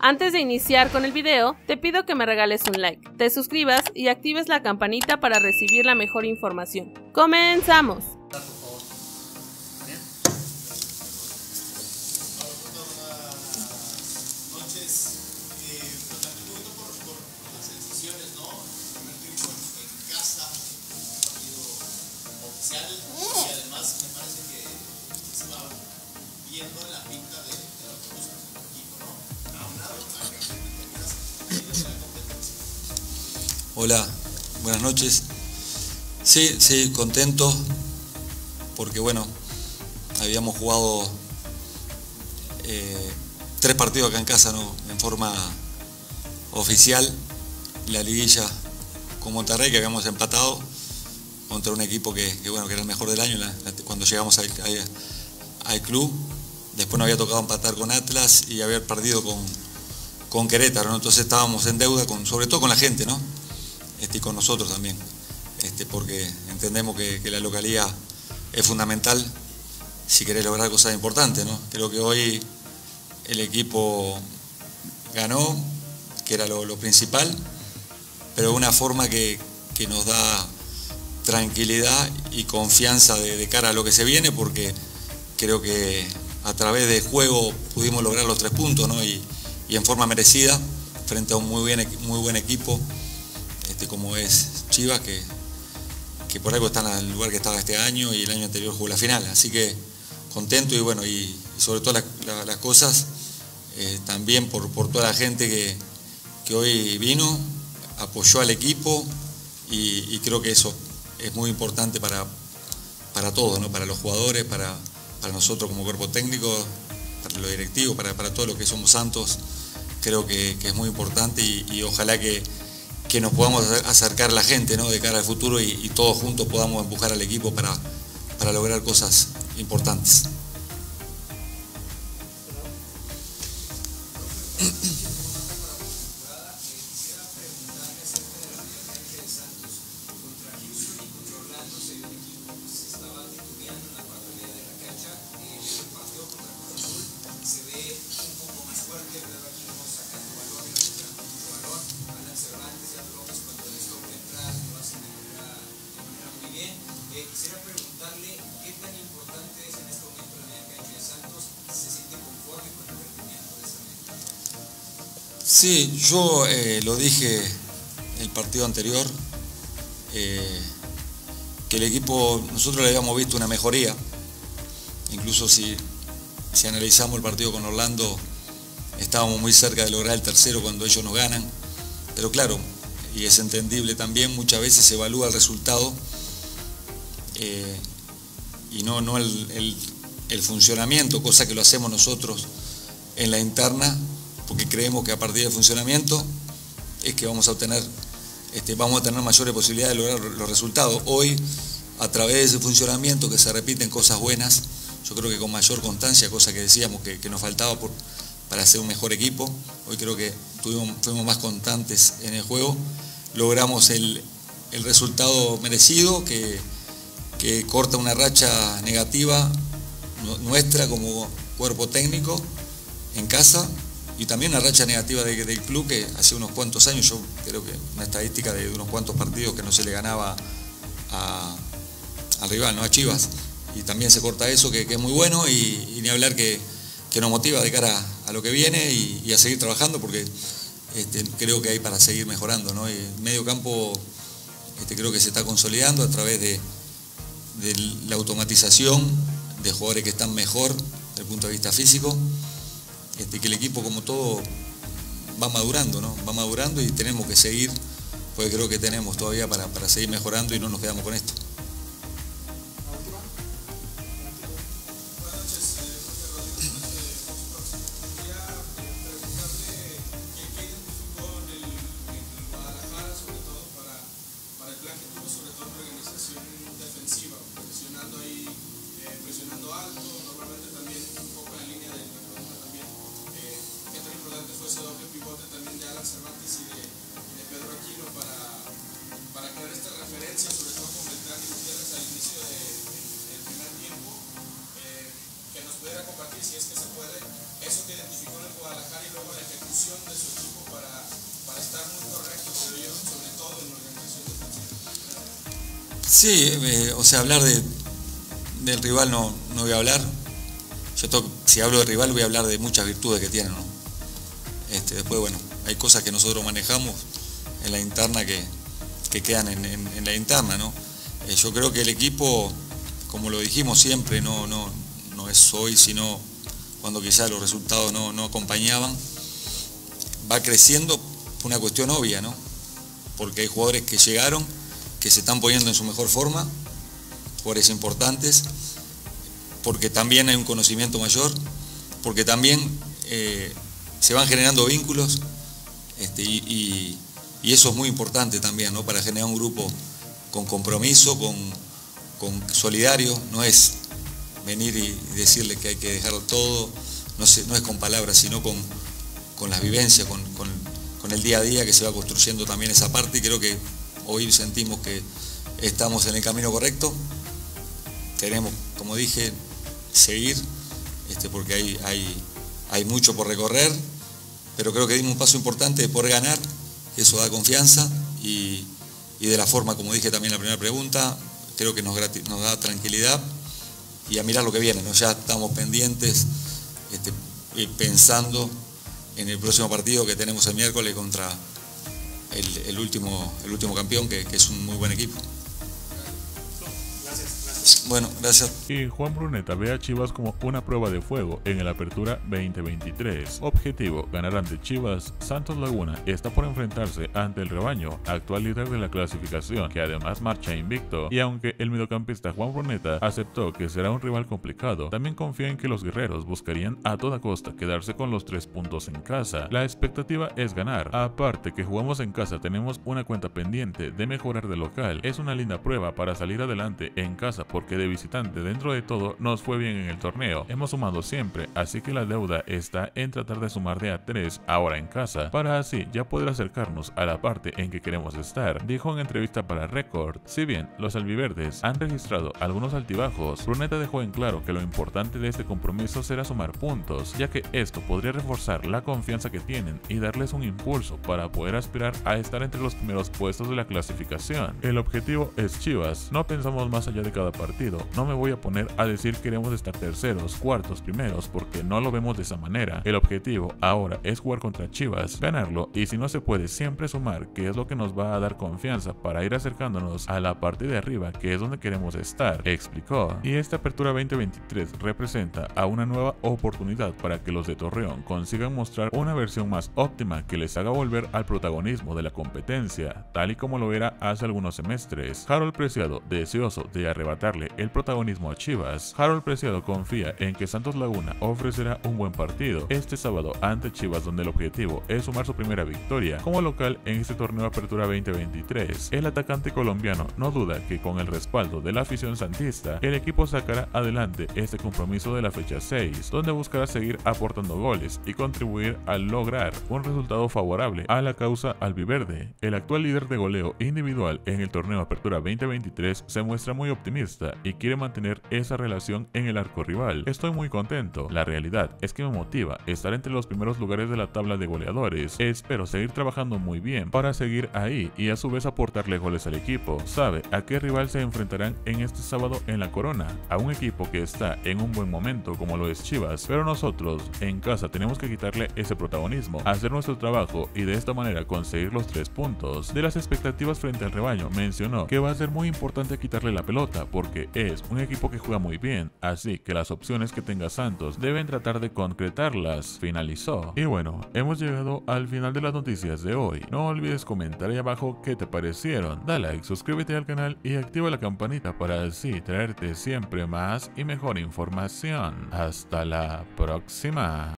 Antes de iniciar con el video, te pido que me regales un like, te suscribas y actives la campanita para recibir la mejor información. ¡Comenzamos! Y además me parece que se va viendo la pinta de lo que busca el equipo, ¿no? Aunado a que terminas de la competencia. Hola, buenas noches. Sí, contento porque bueno, habíamos jugado 3 partidos acá en casa, ¿no? En forma oficial, la liguilla con Monterrey, que habíamos empatado contra un equipo que era el mejor del año cuando llegamos al club. Después nos había tocado empatar con Atlas y haber perdido con Querétaro, ¿no? Entonces estábamos en deuda sobre todo con la gente, ¿no? Y con nosotros también, porque entendemos que la localidad es fundamental si querés lograr cosas importantes, ¿no? Creo que hoy el equipo ganó, que era lo principal, pero de una forma que nos da tranquilidad y confianza de cara a lo que se viene, porque creo que a través del juego pudimos lograr los 3 puntos, ¿no? y en forma merecida frente a un muy buen equipo como es Chivas, que por algo está en el lugar que estaba este año y el año anterior jugó la final, así que contento y sobre todo las cosas también por toda la gente que hoy vino, apoyó al equipo y creo que eso es muy importante para todos, ¿no? Para los jugadores, para nosotros como cuerpo técnico, para los directivos, para todos los que somos santos. Creo que es muy importante y ojalá que nos podamos acercar a la gente, ¿no? De cara al futuro y todos juntos podamos empujar al equipo para lograr cosas importantes. Quisiera preguntarle qué tan importante es en este momento la media cancha de Santos, si se siente conforme con el rendimiento de esa media. Sí, yo lo dije en el partido anterior, que el equipo, nosotros le habíamos visto una mejoría, incluso si analizamos el partido con Orlando, estábamos muy cerca de lograr el tercero cuando ellos nos ganan, pero claro, y es entendible también, muchas veces se evalúa el resultado y no el funcionamiento, cosa que lo hacemos nosotros en la interna, porque creemos que a partir del funcionamiento es que vamos a tener mayores posibilidades de lograr los resultados. Hoy, a través de ese funcionamiento que se repiten cosas buenas, yo creo que con mayor constancia, cosa que decíamos que nos faltaba para ser un mejor equipo, hoy creo que fuimos más constantes en el juego, logramos el resultado merecido que corta una racha negativa nuestra como cuerpo técnico en casa y también una racha negativa del club que hace unos cuantos años, yo creo que una estadística de unos cuantos partidos que no se le ganaba al rival, ¿no? A Chivas, y también se corta eso que es muy bueno y ni hablar que nos motiva de cara a lo que viene y a seguir trabajando porque creo que hay para seguir mejorando, ¿no? Y el medio campo creo que se está consolidando a través de la automatización de jugadores que están mejor desde el punto de vista físico, que el equipo como todo va madurando, ¿no? Va madurando y tenemos que seguir, porque creo que tenemos todavía para seguir mejorando y no nos quedamos con esto. Presionando alto, normalmente también un poco en la línea de la pregunta también, qué tan importante fue ese doble pivote también de Alan Cervantes y de Pedro Aquino para crear esta referencia, sobre todo con Beltrán y Gutiérrez al inicio del primer tiempo, que nos pudiera compartir, si es que se puede, eso que identificó en el Guadalajara y luego la ejecución de su equipo para estar muy correcto, pero yo, sobre todo en la organización defensiva. Sí, o sea, hablar del rival no voy a hablar. Si hablo de rival voy a hablar de muchas virtudes que tienen, ¿no? Después, bueno, hay cosas que nosotros manejamos en la interna que quedan en la interna, ¿no? Yo creo que el equipo, como lo dijimos siempre, no es hoy, sino cuando quizás los resultados no acompañaban, va creciendo por una cuestión obvia, ¿no? Porque hay jugadores que llegaron, que se están poniendo en su mejor forma, jugadores importantes, porque también hay un conocimiento mayor, porque también se van generando vínculos, y eso es muy importante también, ¿no? Para generar un grupo con compromiso, con solidario. No es venir y decirle que hay que dejarlo todo, no es con palabras, sino con las vivencias, con el día a día que se va construyendo también esa parte, y creo que hoy sentimos que estamos en el camino correcto. Queremos, como dije, seguir, porque hay mucho por recorrer, pero creo que dimos un paso importante de poder ganar, eso da confianza, y de la forma, como dije también en la primera pregunta, creo que nos da tranquilidad y a mirar lo que viene, ¿no? Ya estamos pendientes, pensando en el próximo partido que tenemos el miércoles contra el último campeón, que es un muy buen equipo. Bueno, gracias. Y Juan Bruneta ve a Chivas como una prueba de fuego en el Apertura 2023. Objetivo: ganar ante Chivas. Santos Laguna está por enfrentarse ante el Rebaño, actual líder de la clasificación, que además marcha invicto. Y aunque el mediocampista Juan Bruneta aceptó que será un rival complicado, también confía en que los guerreros buscarían a toda costa quedarse con los 3 puntos en casa. La expectativa es ganar. Aparte que jugamos en casa, tenemos una cuenta pendiente de mejorar de local. Es una linda prueba para salir adelante en casa, porque de visitante dentro de todo nos fue bien en el torneo. Hemos sumado siempre, así que la deuda está en tratar de sumar de a 3 ahora en casa, para así ya poder acercarnos a la parte en que queremos estar, dijo en entrevista para Record. Si bien los albiverdes han registrado algunos altibajos, Bruneta dejó en claro que lo importante de este compromiso será sumar puntos, ya que esto podría reforzar la confianza que tienen y darles un impulso para poder aspirar a estar entre los primeros puestos de la clasificación. El objetivo es Chivas, no pensamos más allá de cada partido. No me voy a poner a decir queremos estar terceros, cuartos, primeros, porque no lo vemos de esa manera. El objetivo ahora es jugar contra Chivas, ganarlo, y si no se puede, siempre sumar, que es lo que nos va a dar confianza para ir acercándonos a la parte de arriba, que es donde queremos estar, explicó. Y esta Apertura 2023 representa a una nueva oportunidad para que los de Torreón consigan mostrar una versión más óptima que les haga volver al protagonismo de la competencia, tal y como lo era hace algunos semestres. Harold Preciado, deseoso de arrebatarle el protagonismo a Chivas. Harold Preciado confía en que Santos Laguna ofrecerá un buen partido este sábado ante Chivas, donde el objetivo es sumar su primera victoria como local en este torneo Apertura 2023. El atacante colombiano no duda que con el respaldo de la afición santista, el equipo sacará adelante este compromiso de la fecha 6, donde buscará seguir aportando goles y contribuir a lograr un resultado favorable a la causa albiverde. El actual líder de goleo individual en el torneo Apertura 2023 se muestra muy optimista y quiere mantener esa relación en el arco rival. Estoy muy contento. La realidad es que me motiva estar entre los primeros lugares de la tabla de goleadores. Espero seguir trabajando muy bien para seguir ahí y a su vez aportarle goles al equipo. Sabe a qué rival se enfrentarán en este sábado en la Corona, a un equipo que está en un buen momento como lo es Chivas, pero nosotros en casa tenemos que quitarle ese protagonismo, hacer nuestro trabajo y de esta manera conseguir los 3 puntos. De las expectativas frente al Rebaño, mencionó que va a ser muy importante quitarle la pelota porque es un equipo que juega muy bien, así que las opciones que tenga Santos deben tratar de concretarlas, finalizó. Y bueno, hemos llegado al final de las noticias de hoy. No olvides comentar ahí abajo qué te parecieron, da like, suscríbete al canal y activa la campanita para así traerte siempre más y mejor información. Hasta la próxima.